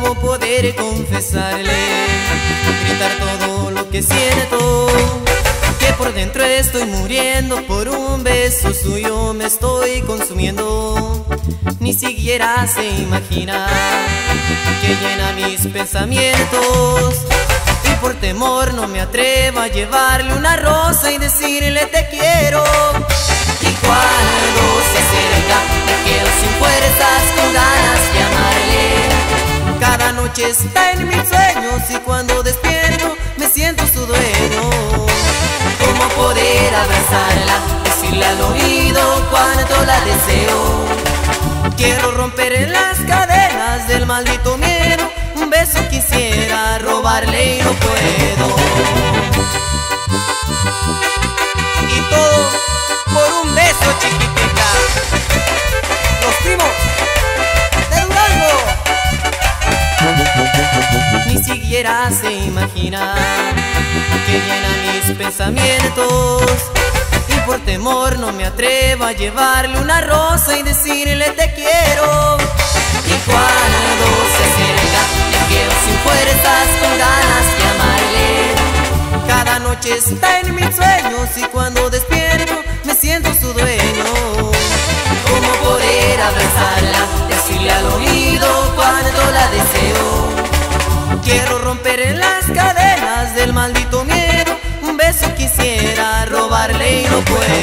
¿Cómo poder confesarle, gritar todo lo que siento? Que por dentro estoy muriendo, por un beso suyo me estoy consumiendo. Ni siquiera se imagina que llena mis pensamientos. Y por temor no me atrevo a llevarle una rosa y decirle te quiero. Y cuando se acerca me quedo sin fuerzas, con ganas de amarle. Cada noche está en mis sueños y cuando despierto me siento su dueño. ¿Cómo poder abrazarla, decirle al oído cuánto la deseo? Quiero romper las cadenas del maldito miedo. Un beso quisiera robarle y no puedo. Y todo por un beso, chiquitita. Los primos de Durango. Ni siquiera se imagina que llena mis pensamientos. Y por temor no me atrevo a llevarle una rosa y decirle te quiero. Y cuando se acerca me quedo sin fuerzas, con ganas de amarle. Cada noche está en mis sueños y cuando despierto me siento su dueño. ¿Cómo poder abrazarla, decirle al oído cuánto la deseo? Quiero romper las cadenas del maldito miedo. Un beso quisiera robarle y no puedo.